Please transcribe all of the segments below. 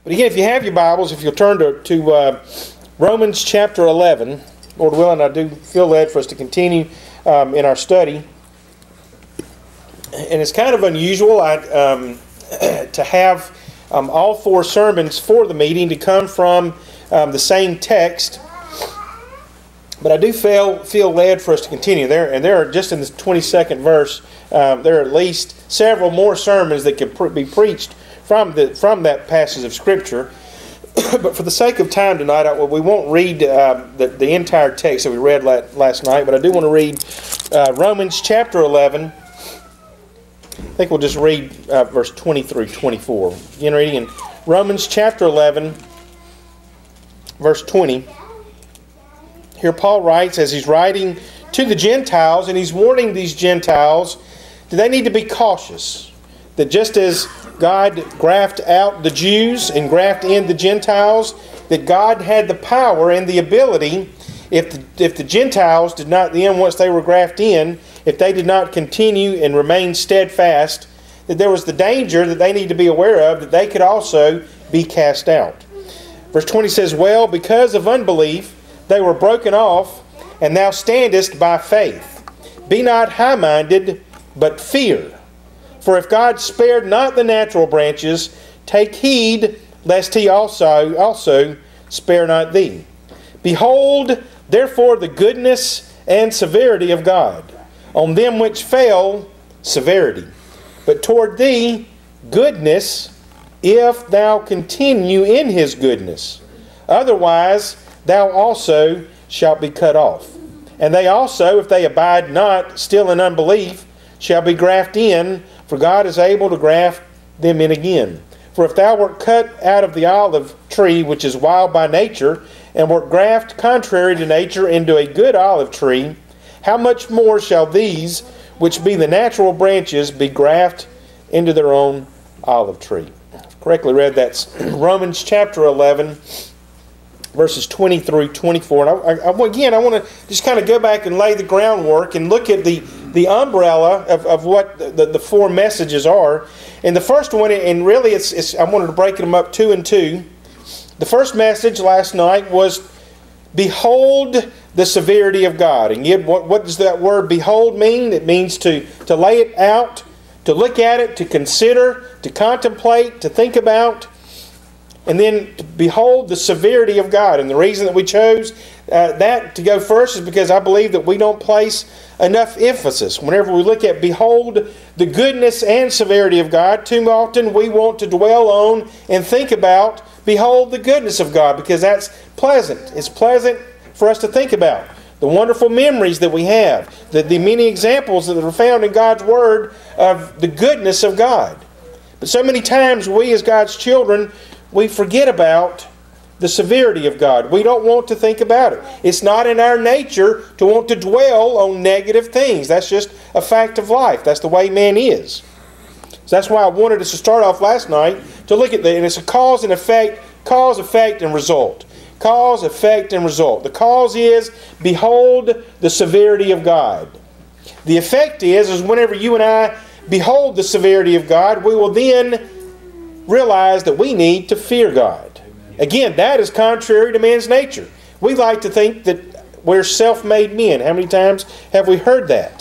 But again, if you have your Bibles, if you'll turn to Romans chapter 11, Lord willing, I do feel led for us to continue in our study. And it's kind of unusual to have all four sermons for the meeting to come from the same text. But I do feel led for us to continue. There are just in the 22nd verse, there are at least several more sermons that could be preached from that passage of Scripture. But for the sake of time tonight, we won't read the entire text that we read last night, but I do want to read Romans chapter 11. I think we'll just read verse 20 through 24. Again, reading in Romans chapter 11, verse 20. Here Paul writes, as he's writing to the Gentiles, and he's warning these Gentiles that they need to be cautious. That just as God grafted out the Jews and grafted in the Gentiles, that God had the power and the ability, if the Gentiles did not then, once they were grafted in, if they did not continue and remain steadfast, that there was the danger that they need to be aware of, that they could also be cast out. Verse 20 says, well, because of unbelief, they were broken off, and thou standest by faith. Be not high-minded, but fear. For if God spared not the natural branches, take heed, lest he also spare not thee. Behold, therefore, the goodness and severity of God. On them which fell, severity. But toward thee, goodness, if thou continue in his goodness. Otherwise, thou also shalt be cut off. And they also, if they abide not still in unbelief, shall be grafted in, for God is able to graft them in again. For if thou wert cut out of the olive tree, which is wild by nature, and wert grafted contrary to nature into a good olive tree, how much more shall these, which be the natural branches, be grafted into their own olive tree? I've correctly read that's Romans chapter 11, verses 20 through 24. And I want to just kind of go back and lay the groundwork and look at the umbrella of what the four messages are. And the first one, and really I wanted to break them up two and two. The first message last night was, behold the severity of God. And yet, what does that word behold mean? It means to lay it out, to look at it, to consider, to contemplate, to think about. And then to behold the severity of God. And the reason that we chose that to go first is because I believe that we don't place enough emphasis. Whenever we look at behold the goodness and severity of God, too often we want to dwell on and think about behold the goodness of God, because that's pleasant. It's pleasant for us to think about. The wonderful memories that we have, the many examples that are found in God's Word of the goodness of God. But so many times we as God's children, we forget about the severity of God. We don't want to think about it. It's not in our nature to want to dwell on negative things. That's just a fact of life. That's the way man is. So that's why I wanted us to start off last night to look at and it's a cause and effect, and result. Cause, effect, and result. The cause is, behold the severity of God. The effect is whenever you and I behold the severity of God, we will then realize that we need to fear God. Again, that is contrary to man's nature. We like to think that we're self-made men. How many times have we heard that?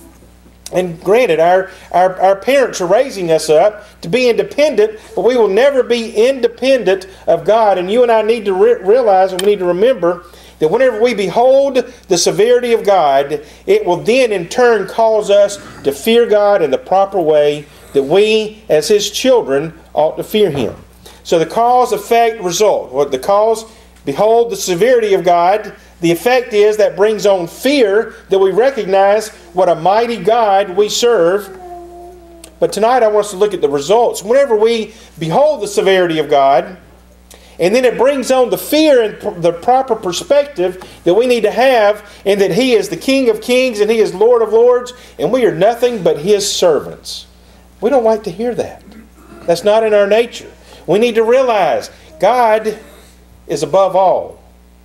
And granted, our parents are raising us up to be independent, but we will never be independent of God. And you and I need to realize, and we need to remember, that whenever we behold the severity of God, it will then in turn cause us to fear God in the proper way that we, as His children, ought to fear Him. So the cause, effect, result. What the cause, behold the severity of God. The effect is that brings on fear, that we recognize what a mighty God we serve. But tonight I want us to look at the results. Whenever we behold the severity of God, and then it brings on the fear and the proper perspective that we need to have, and that He is the King of Kings and He is Lord of Lords, and we are nothing but His servants. We don't like to hear that. That's not in our nature. We need to realize God is above all.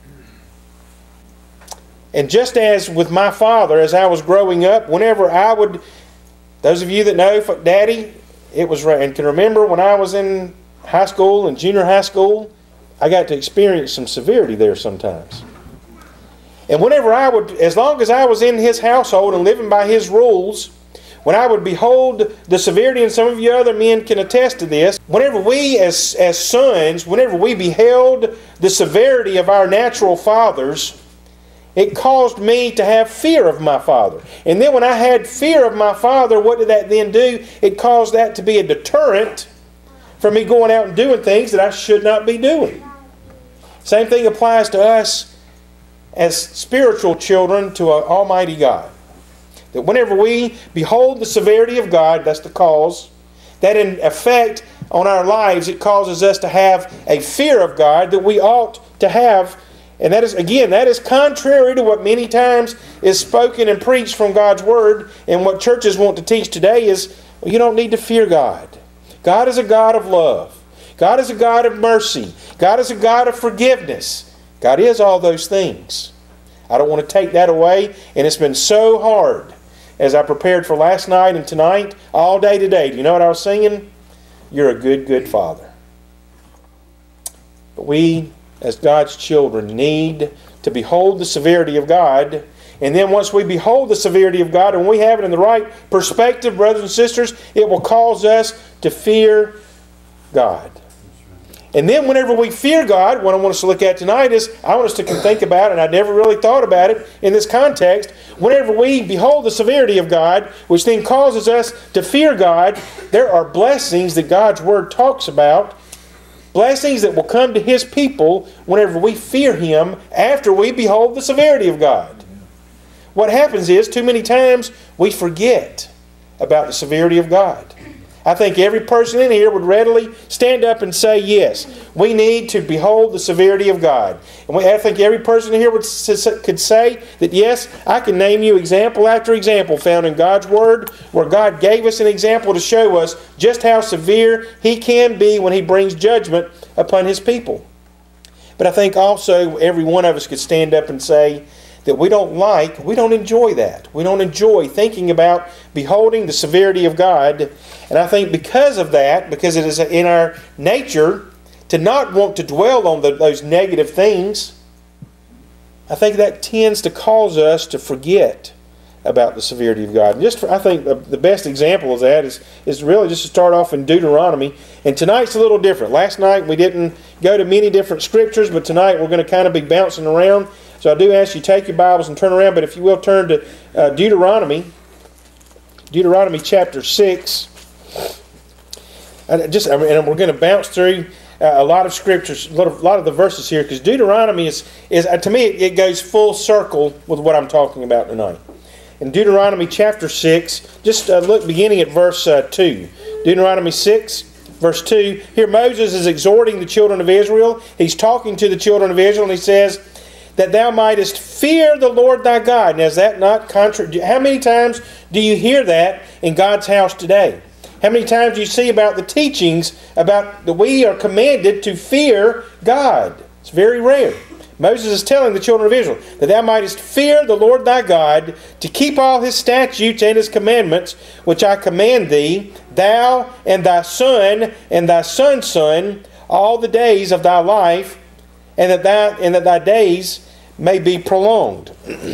And just as with my father, as I was growing up, whenever I would, those of you that know Daddy, it was, and can remember when I was in high school and junior high school, I got to experience some severity there sometimes. And whenever as long as I was in his household and living by his rules, when I would behold the severity, and some of you other men can attest to this, whenever we as sons, whenever we beheld the severity of our natural fathers, it caused me to have fear of my father. And then when I had fear of my father, what did that then do? It caused that to be a deterrent for me going out and doing things that I should not be doing. Same thing applies to us as spiritual children to an almighty God. That whenever we behold the severity of God, that's the cause, that in effect on our lives, it causes us to have a fear of God that we ought to have. And that is, again, that is contrary to what many times is spoken and preached from God's Word. And what churches want to teach today is, well, you don't need to fear God. God is a God of love. God is a God of mercy. God is a God of forgiveness. God is all those things. I don't want to take that away, and it's been so hard as I prepared for last night and tonight, all day today. Do you know what I was singing? You're a good, good Father. But we, as God's children, need to behold the severity of God. And then once we behold the severity of God, and we have it in the right perspective, brothers and sisters, it will cause us to fear God. And then whenever we fear God, what I want us to look at tonight is, I want us to think about, and I never really thought about it in this context, whenever we behold the severity of God, which then causes us to fear God, there are blessings that God's Word talks about, blessings that will come to His people whenever we fear Him after we behold the severity of God. What happens is, too many times, we forget about the severity of God. I think every person in here would readily stand up and say, yes, we need to behold the severity of God. And I think every person in here could say that, yes, I can name you example after example found in God's Word where God gave us an example to show us just how severe He can be when He brings judgment upon His people. But I think also every one of us could stand up and say that we don't enjoy that. We don't enjoy thinking about beholding the severity of God. And I think because of that, because it is in our nature to not want to dwell on those negative things, I think that tends to cause us to forget about the severity of God. And I think the best example of that is really just to start off in Deuteronomy. And tonight's a little different. Last night we didn't go to many different scriptures, but tonight we're going to kind of be bouncing around. So I do ask you take your Bibles and turn around, but if you will turn to Deuteronomy chapter 6. And we're going to bounce through a lot of scriptures, a lot of the verses here, because Deuteronomy is to me, it goes full circle with what I'm talking about tonight. In Deuteronomy chapter 6, just look beginning at verse 2. Deuteronomy 6, verse 2. Here Moses is exhorting the children of Israel. He's talking to the children of Israel, and he says, that thou mightest fear the Lord thy God. Now, is that not contrary? How many times do you hear that in God's house today? How many times do you see about the teachings about that we are commanded to fear God? It's very rare. Moses is telling the children of Israel that thou mightest fear the Lord thy God, to keep all His statutes and His commandments, which I command thee, thou and thy son and thy son's son, all the days of thy life, and that thy days may be prolonged.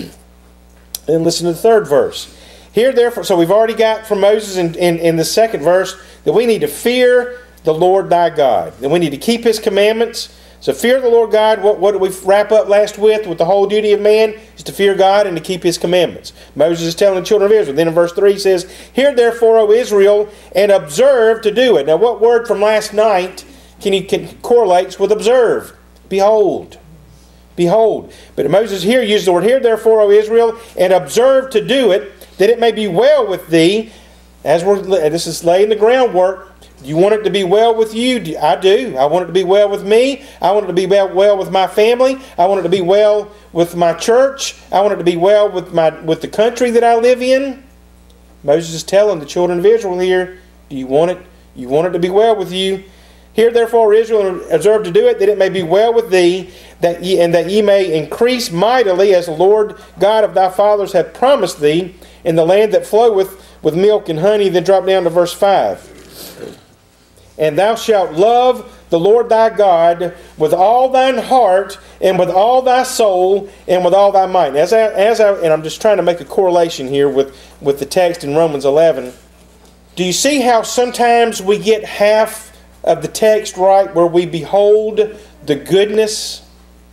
And listen to the third verse. Here therefore, so we've already got from Moses in the second verse that we need to fear the Lord thy God. That we need to keep His commandments. So fear the Lord God, what did we wrap up last with the whole duty of man? Is to fear God and to keep His commandments. Moses is telling the children of Israel. Then in verse 3 he says, hear therefore, O Israel, and observe to do it. Now what word from last night correlates with observe? Behold. Behold. But Moses here uses the word, hear therefore, O Israel, and observe to do it, that it may be well with thee. This is laying the groundwork. Do you want it to be well with you? I do. I want it to be well with me. I want it to be well with my family. I want it to be well with my church. I want it to be well with the country that I live in. Moses is telling the children of Israel here, do you want it? You want it to be well with you? Hear therefore, Israel, and observe to do it, that it may be well with thee, that ye may increase mightily, as the Lord God of thy fathers hath promised thee, in the land that floweth with milk and honey. Then drop down to verse 5. And thou shalt love the Lord thy God with all thine heart, and with all thy soul, and with all thy might. And I'm just trying to make a correlation here with the text in Romans 11. Do you see how sometimes we get half of the text right, where we behold the goodness?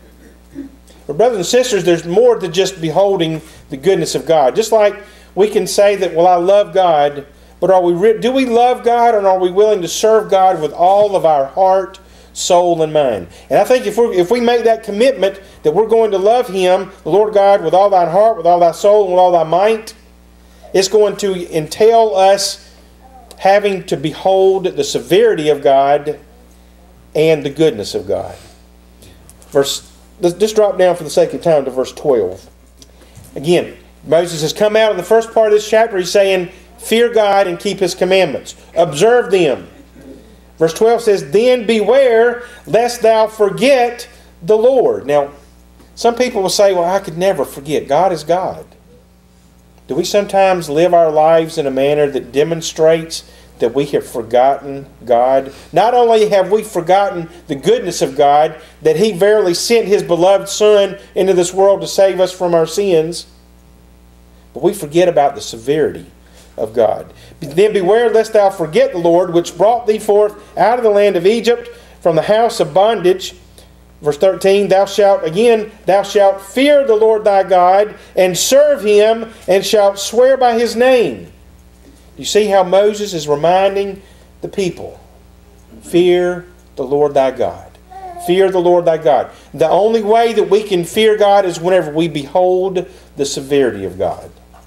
But brothers and sisters, there's more than just beholding the goodness of God. Just like we can say that, well, I love God, but do we love God, and are we willing to serve God with all of our heart, soul, and mind? And I think if we make that commitment that we're going to love Him, the Lord God, with all thine heart, with all thy soul, and with all thy might, it's going to entail us having to behold the severity of God and the goodness of God. Let's just drop down for the sake of time to verse 12. Again, Moses has come out in the first part of this chapter. He's saying, fear God and keep His commandments. Observe them. Verse 12 says, then beware lest thou forget the Lord. Now, some people will say, well, I could never forget. God is God. Do we sometimes live our lives in a manner that demonstrates that we have forgotten God? Not only have we forgotten the goodness of God, that He verily sent His beloved Son into this world to save us from our sins, but we forget about the severity of God. Then beware lest thou forget the Lord, which brought thee forth out of the land of Egypt, from the house of bondage. Verse 13, thou shalt fear the Lord thy God, and serve Him, and shalt swear by His name. You see how Moses is reminding the people, fear the Lord thy God. Fear the Lord thy God. The only way that we can fear God is whenever we behold the severity of God.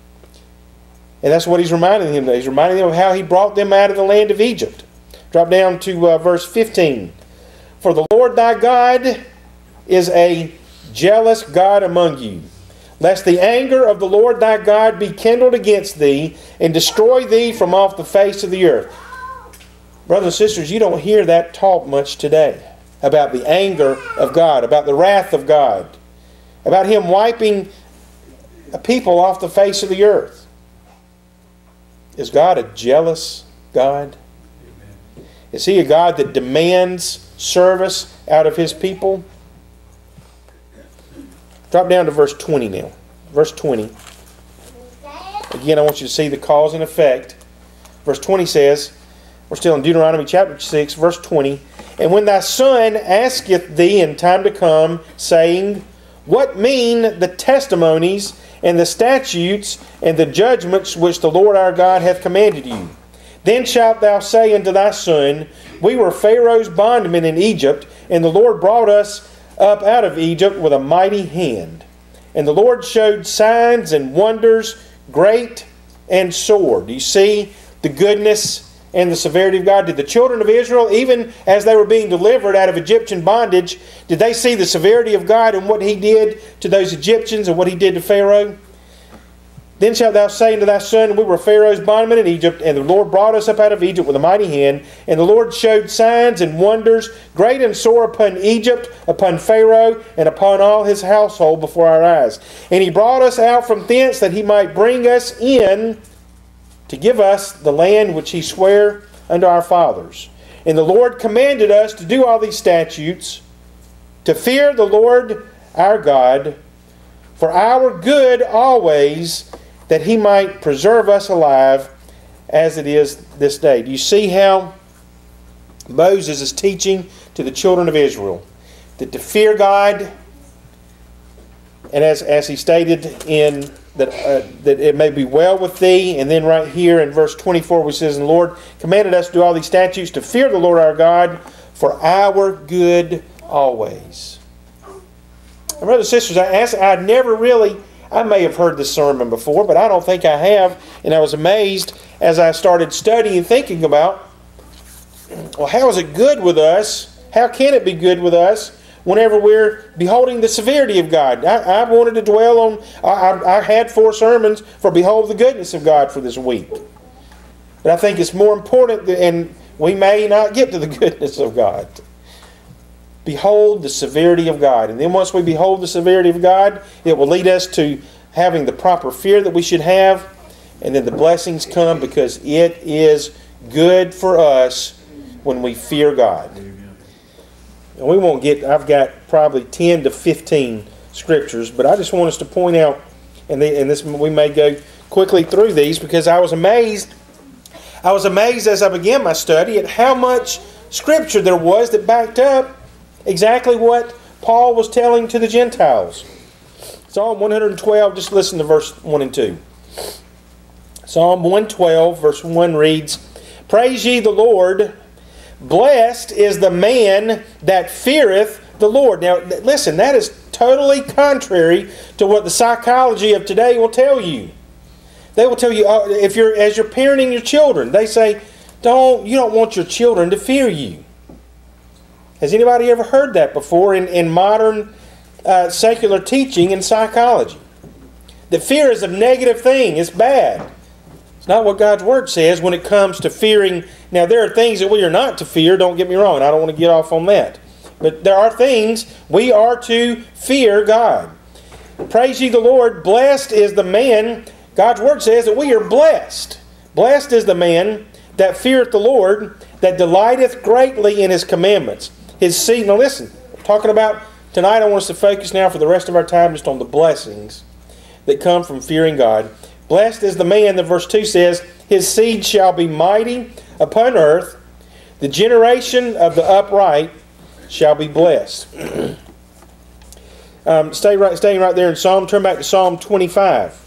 And that's what he's reminding them of. He's reminding them of how He brought them out of the land of Egypt. Drop down to verse 15. For the Lord thy God is a jealous God among you, lest the anger of the Lord thy God be kindled against thee, and destroy thee from off the face of the earth. Brothers and sisters, you don't hear that taught much today, about the anger of God, about the wrath of God, about Him wiping a people off the face of the earth. Is God a jealous God? Is He a God that demands service out of His people? Drop down to verse 20 now. Verse 20. Again, I want you to see the cause and effect. Verse 20 says, we're still in Deuteronomy chapter 6, verse 20. And when thy son asketh thee in time to come, saying, what mean the testimonies and the statutes and the judgments which the Lord our God hath commanded you? Then shalt thou say unto thy son, we were Pharaoh's bondmen in Egypt, and the Lord brought us up out of Egypt with a mighty hand. And the Lord showed signs and wonders, great and sore. Do you see the goodness and the severity of God? Did the children of Israel, even as they were being delivered out of Egyptian bondage, did they see the severity of God and what He did to those Egyptians and what He did to Pharaoh? Then shalt thou say unto thy son, we were Pharaoh's bondmen in Egypt, and the Lord brought us up out of Egypt with a mighty hand. And the Lord showed signs and wonders, great and sore, upon Egypt, upon Pharaoh, and upon all his household before our eyes. And He brought us out from thence, that He might bring us in to give us the land which He sware unto our fathers. And the Lord commanded us to do all these statutes, to fear the Lord our God, for our good always, that He might preserve us alive as it is this day. Do you see how Moses is teaching to the children of Israel that to fear God, and as he stated in that it may be well with thee, and then right here in verse 24 which says, and the Lord commanded us to do all these statutes, to fear the Lord our God for our good always. And brothers and sisters, I may have heard this sermon before, but I don't think I have. And I was amazed as I started studying and thinking about, well, how is it good with us? How can it be good with us whenever we're beholding the severity of God? I wanted to dwell on, I had 4 sermons for Behold the Goodness of God for this week. But I think it's more important, and we may not get to the goodness of God. Behold the severity of God. And then once we behold the severity of God, it will lead us to having the proper fear that we should have. And then the blessings come, because it is good for us when we fear God. And we won't get, I've got probably 10 to 15 scriptures, but I just want us to point out, and this we may go quickly through these, because I was amazed as I began my study at how much scripture there was that backed up exactly what Paul was telling to the Gentiles. Psalm 112, just listen to verse 1 and 2. Psalm 112, verse 1 reads, Praise ye the Lord, blessed is the man that feareth the Lord. Now, listen, that is totally contrary to what the psychology of today will tell you. They will tell you, as you're parenting your children, they say, you don't want your children to fear you. Has anybody ever heard that before in modern secular teaching in psychology? That fear is a negative thing. It's bad. It's not what God's Word says when it comes to fearing. Now, there are things that we are not to fear. Don't get me wrong. I don't want to get off on that. But there are things we are to fear God. Praise ye the Lord. Blessed is the man. God's Word says that we are blessed. Blessed is the man that feareth the Lord, that delighteth greatly in His commandments. His seed. Now listen, talking about tonight, I want us to focus now for the rest of our time just on the blessings that come from fearing God. Blessed is the man, that verse 2 says, his seed shall be mighty upon earth. The generation of the upright shall be blessed. Staying right there in Psalm. Turn back to Psalm 25.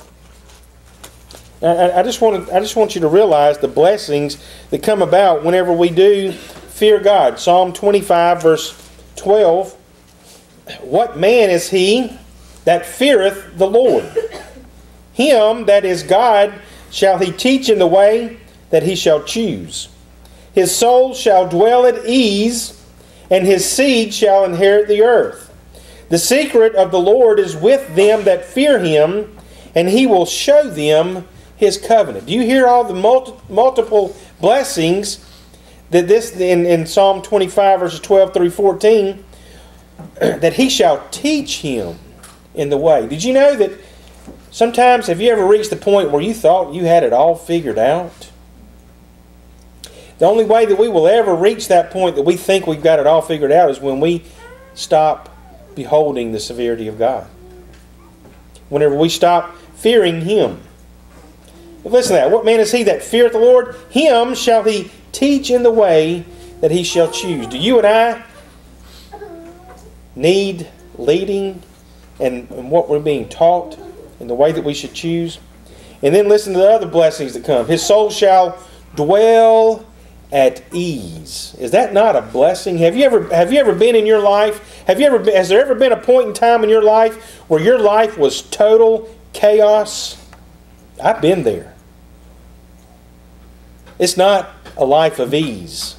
I just want you to realize the blessings that come about whenever we do fear God. Psalm 25, verse 12. What man is he that feareth the Lord? Him that is God shall he teach in the way that he shall choose. His soul shall dwell at ease, and his seed shall inherit the earth. The secret of the Lord is with them that fear him, and he will show them his covenant. Do you hear all the multiple blessings that this in Psalm 25 verses 12 through 14, that he shall teach him in the way. Did you know that sometimes, have you ever reached the point where you thought you had it all figured out? The only way that we will ever reach that point that we think we've got it all figured out is when we stop beholding the severity of God. Whenever we stop fearing Him. But listen to that. What man is he that feareth the Lord? Him shall he teach in the way that he shall choose. Do you and I need leading and what we're being taught in the way that we should choose? And then listen to the other blessings that come. His soul shall dwell at ease. Is that not a blessing? Have you ever been in your life? Has there ever been a point in time in your life where your life was total chaos? I've been there. It's not a life of ease.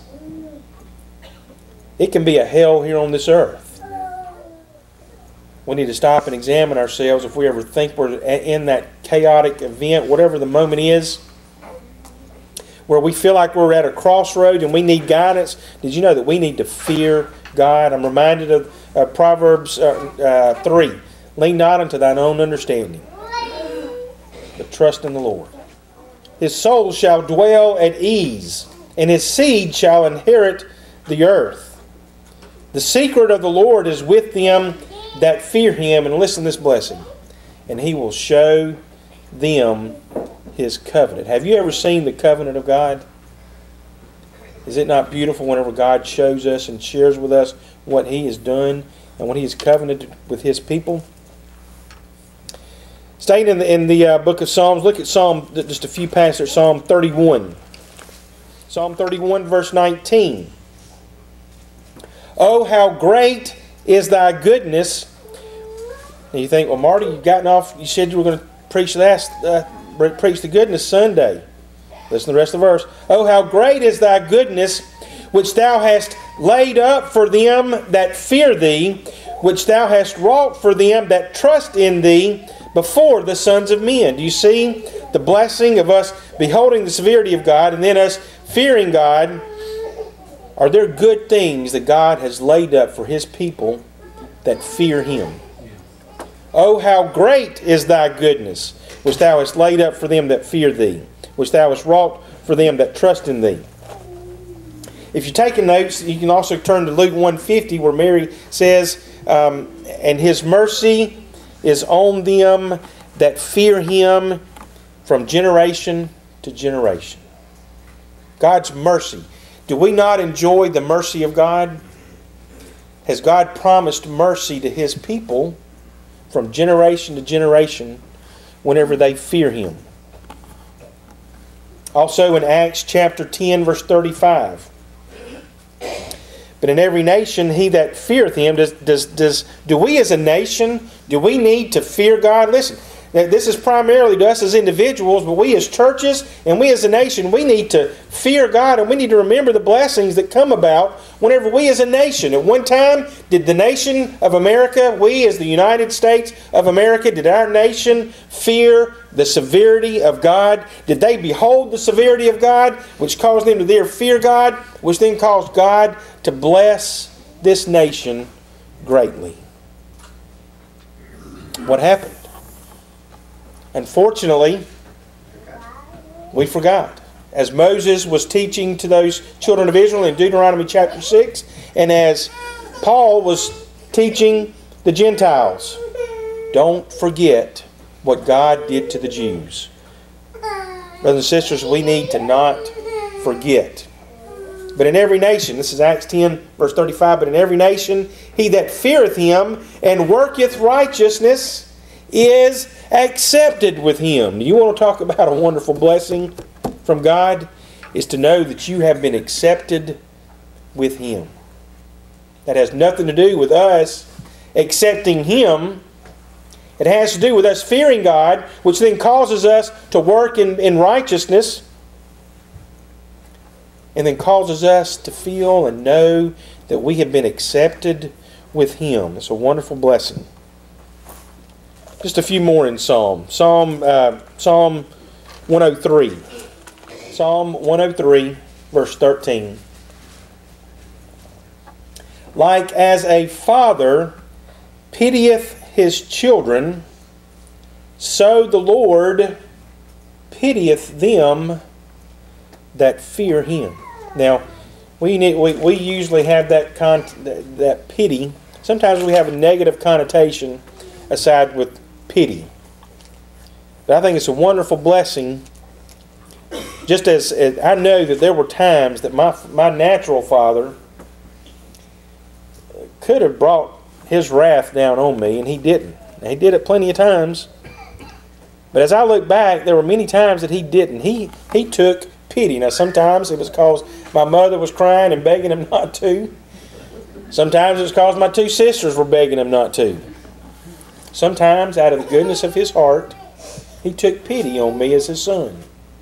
It can be a hell here on this earth. We need to stop and examine ourselves if we ever think we're in that chaotic event, whatever the moment is, where we feel like we're at a crossroad and we need guidance. Did you know that we need to fear God? I'm reminded of Proverbs 3. Lean not unto thine own understanding, but trust in the Lord. His soul shall dwell at ease, and his seed shall inherit the earth. The secret of the Lord is with them that fear him. And listen to this blessing. And he will show them his covenant. Have you ever seen the covenant of God? Is it not beautiful whenever God shows us and shares with us what he has done and what he has covenanted with his people? Staying in the book of Psalms, look at just a few passages. Psalm 31. Psalm 31 verse 19. Oh, how great is thy goodness. And you think, well, Marty, you said you were going to preach the goodness Sunday. Listen to the rest of the verse. Oh, how great is thy goodness, which thou hast laid up for them that fear thee, which thou hast wrought for them that trust in thee before the sons of men. Do you see the blessing of us beholding the severity of God and then us fearing God? Are there good things that God has laid up for his people that fear him? Oh, how great is thy goodness, which thou hast laid up for them that fear thee, which thou hast wrought for them that trust in thee. If you're taking notes, you can also turn to Luke 1:50, where Mary says, and His mercy is on them that fear Him from generation to generation. God's mercy. Do we not enjoy the mercy of God? Has God promised mercy to His people from generation to generation whenever they fear Him? Also in Acts chapter 10, verse 35. But in every nation he that feareth Him, do we as a nation, do we need to fear God? Listen, this is primarily to us as individuals, but we as churches and we as a nation, we need to fear God, and we need to remember the blessings that come about whenever we as a nation. At one time, did the nation of America, we as the United States of America, did our nation fear the severity of God? Did they behold the severity of God, which caused them to there fear God, which then caused God to bless this nation greatly? What happened? Unfortunately, we forgot. As Moses was teaching to those children of Israel in Deuteronomy chapter 6, and as Paul was teaching the Gentiles, don't forget what God did to the Jews. Brothers and sisters, we need to not forget. But in every nation, this is Acts 10, verse 35, but in every nation, he that feareth Him and worketh righteousness is accepted with Him. You want to talk about a wonderful blessing from God? Is to know that you have been accepted with Him. That has nothing to do with us accepting Him. It has to do with us fearing God, which then causes us to work in righteousness, and then causes us to feel and know that we have been accepted with Him. It's a wonderful blessing. Just a few more in Psalm 103. Psalm 103, verse 13. Like as a father pitieth his children, so the Lord pitieth them that fear Him. Now, we usually have that pity. Sometimes we have a negative connotation aside with pity. But I think it's a wonderful blessing. Just as I know that there were times that my natural father could have brought his wrath down on me, and he didn't. He did it plenty of times. But as I look back, there were many times that he didn't. He took pity. Now sometimes it was because my mother was crying and begging him not to. Sometimes it was because my two sisters were begging him not to. Sometimes, out of the goodness of His heart, He took pity on me as His son.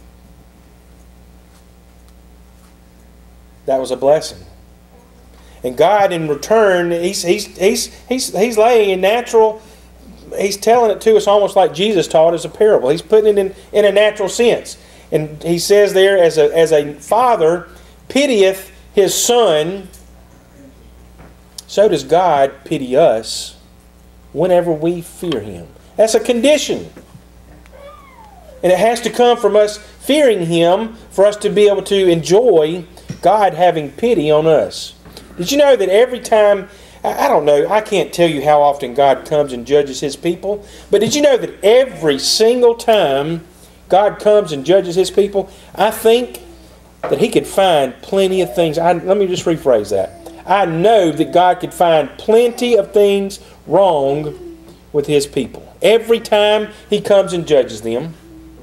That was a blessing. And God, in return, He's laying in natural. He's telling it to us almost like Jesus taught as a parable. He's putting it in a natural sense. And He says there, as a father pitieth his son, so does God pity us whenever we fear Him. That's a condition. And it has to come from us fearing Him for us to be able to enjoy God having pity on us. Did you know that every time, I don't know, I can't tell you how often God comes and judges His people, but did you know that every single time God comes and judges His people, I think that He could find plenty of things. Let me just rephrase that. I know that God could find plenty of things wrong with His people. Every time He comes and judges them.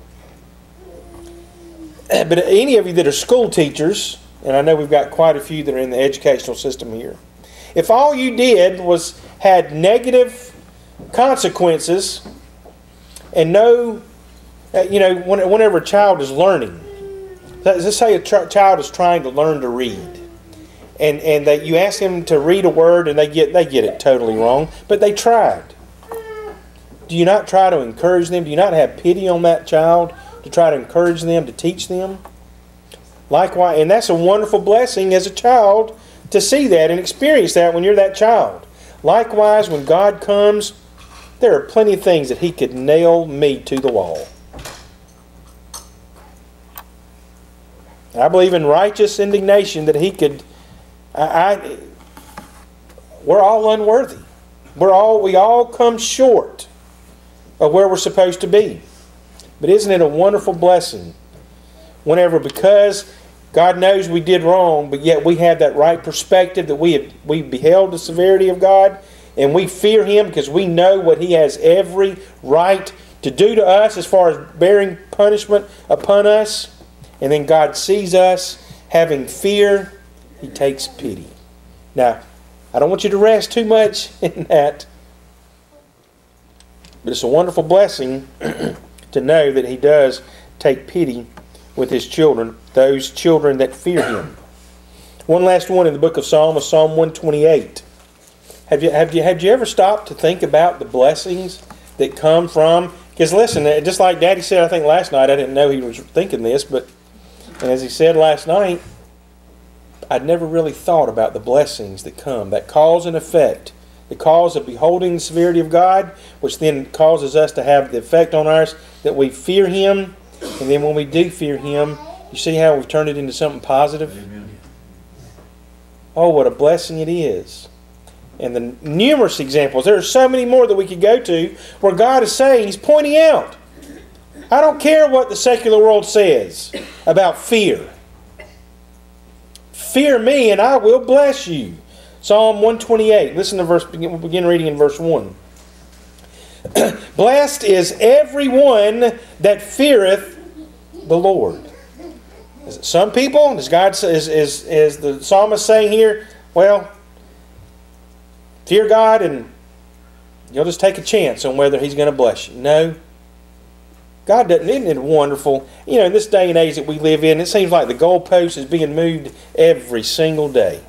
But any of you that are school teachers, and I know we've got quite a few that are in the educational system here, if all you did was had negative consequences and no, whenever a child is learning, let's say a child is trying to learn to read, and that you ask them to read a word and they get it totally wrong, but they tried. Do you not try to encourage them? Do you not have pity on that child to try to encourage them, to teach them? Likewise, and that's a wonderful blessing as a child to see that and experience that when you're that child. Likewise, when God comes, there are plenty of things that He could nail me to the wall. I believe in righteous indignation that he could. We're all unworthy. We all come short of where we're supposed to be. But isn't it a wonderful blessing whenever, because God knows we did wrong, but yet we have that right perspective that we beheld the severity of God, and we fear Him because we know what He has every right to do to us as far as bearing punishment upon us. And then God sees us having fear. He takes pity. Now, I don't want you to rest too much in that, but it's a wonderful blessing to know that He does take pity with His children, those children that fear Him. One last one in the book of Psalms, Psalm 128. Have you ever stopped to think about the blessings that come from? Because listen, just like Daddy said, I think last night, I didn't know he was thinking this, but as he said last night, I'd never really thought about the blessings that come, that cause and effect. The cause of beholding the severity of God, which then causes us to have the effect on us that we fear Him. And then when we do fear Him, you see how we've turned it into something positive? Amen. Oh, what a blessing it is. And the numerous examples, there are so many more that we could go to where God is saying, He's pointing out, I don't care what the secular world says about fear. Fear me and I will bless you. Psalm 128. Listen to we'll begin reading in verse 1. Blessed is everyone that feareth the Lord. Is it some people? Is the psalmist saying here, well, fear God and you'll just take a chance on whether He's going to bless you? No. God doesn't. Isn't it wonderful? You know, in this day and age that we live in, it seems like the goalpost is being moved every single day.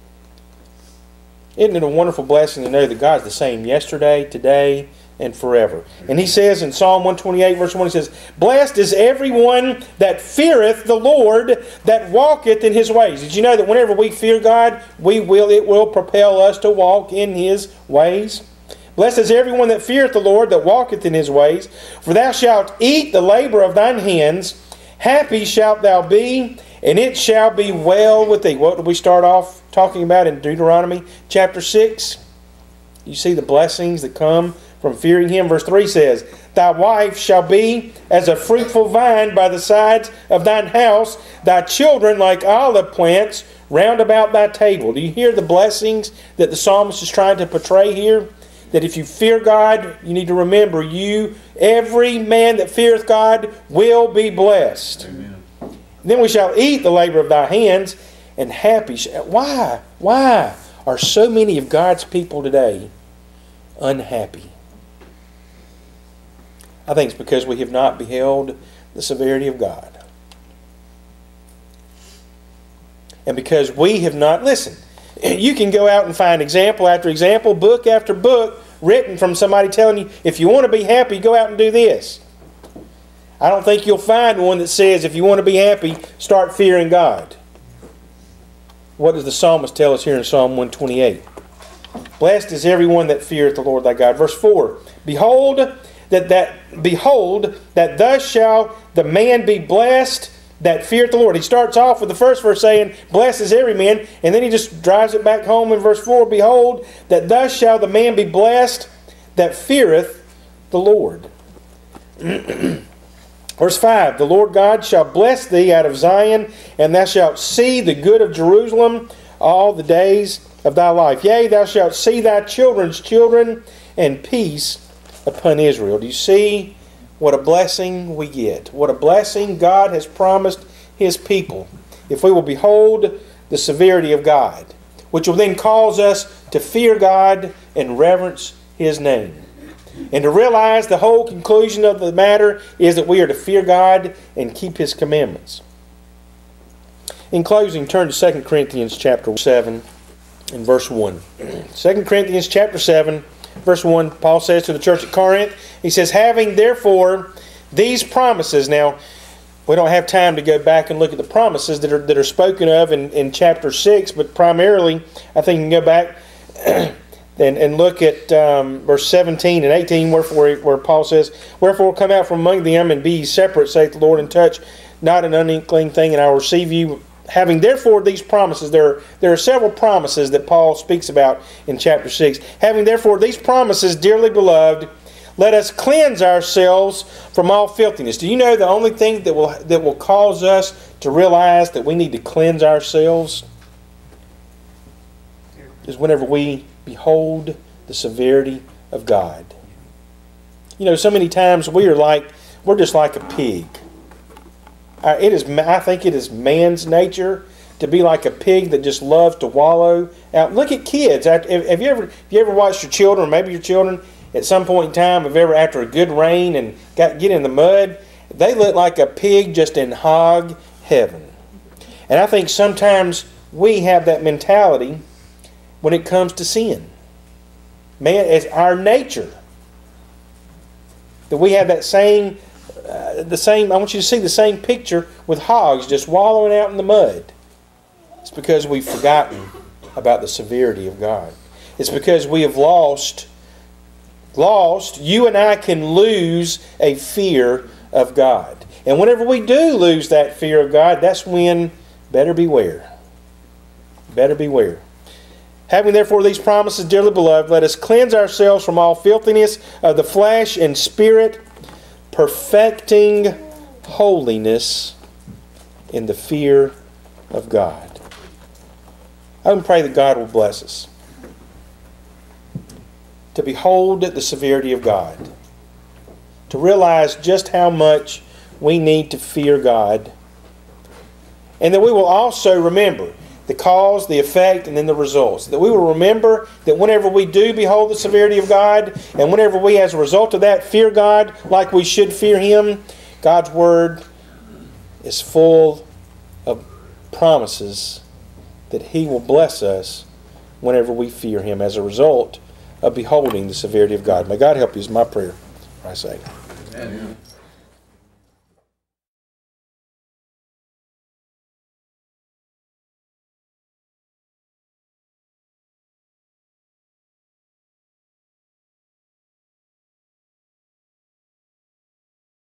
Isn't it a wonderful blessing to know that God's the same yesterday, today, and forever? And He says in Psalm 128, verse 1, He says, Blessed is everyone that feareth the Lord, that walketh in His ways. Did you know that whenever we fear God, it will propel us to walk in His ways? Blessed is everyone that feareth the Lord, that walketh in His ways. For thou shalt eat the labor of thine hands. Happy shalt thou be, and it shall be well with thee. What did we start off talking about in Deuteronomy chapter 6? You see the blessings that come from fearing Him. Verse 3 says, Thy wife shall be as a fruitful vine by the sides of thine house, thy children like olive plants round about thy table. Do you hear the blessings that the psalmist is trying to portray here? That if you fear God, you need to remember every man that feareth God will be blessed. Amen. Then we shall eat the labor of thy hands, and happy. Why are so many of God's people today unhappy? I think it's because we have not beheld the severity of God. And because we have not listened. You can go out and find example after example, book after book, written from somebody telling you, if you want to be happy, go out and do this. I don't think you'll find one that says, if you want to be happy, start fearing God. What does the psalmist tell us here in Psalm 128? Blessed is everyone that feareth the Lord thy God. Verse 4, Behold, that thus shall the man be blessed that feareth the Lord. He starts off with the first verse saying, Blessed is every man, and then he just drives it back home in verse 4, Behold, that thus shall the man be blessed that feareth the Lord. Verse 5, The Lord God shall bless thee out of Zion, and thou shalt see the good of Jerusalem all the days of thy life. Yea, thou shalt see thy children's children, and peace upon Israel. Do you see what a blessing we get? What a blessing God has promised His people if we will behold the severity of God, which will then cause us to fear God and reverence His name. And to realize the whole conclusion of the matter is that we are to fear God and keep His commandments. In closing, turn to 2 Corinthians chapter 7 and verse 1. 2 Corinthians chapter 7, verse 1, Paul says to the church at Corinth, he says, Having therefore these promises. Now, we don't have time to go back and look at the promises that are spoken of in chapter 6, but primarily, I think you can go back and look at verse 17 and 18, where Paul says, Wherefore come out from among them, and be ye separate, saith the Lord, and touch not an unclean thing, and I will receive you. Having therefore these promises, there are several promises that Paul speaks about in chapter 6. Having therefore these promises, dearly beloved, let us cleanse ourselves from all filthiness. Do you know the only thing that will cause us to realize that we need to cleanse ourselves is whenever we behold the severity of God. You know, so many times we're just like a pig. I think it is man's nature to be like a pig that just loves to wallow out. Look at kids. Have you ever watched your children, or maybe your children at some point in time, after a good rain and get in the mud, they look like a pig just in hog heaven. And I think sometimes we have that mentality when it comes to sin. Man, it's our nature that we have that same. I want you to see the same picture with hogs just wallowing out in the mud. It's because we've forgotten about the severity of God. It's because we have lost. You and I can lose a fear of God. And whenever we do lose that fear of God, that's when, better beware. Better beware. Having therefore these promises, dearly beloved, let us cleanse ourselves from all filthiness of the flesh and spirit, perfecting holiness in the fear of God. I would pray that God will bless us to behold the severity of God, to realize just how much we need to fear God, and that we will also remember the cause, the effect, and then the results. That we will remember that whenever we do behold the severity of God, and whenever we, as a result of that, fear God like we should fear Him, God's Word is full of promises that He will bless us whenever we fear Him as a result of beholding the severity of God. May God help you is my prayer. I say. Amen.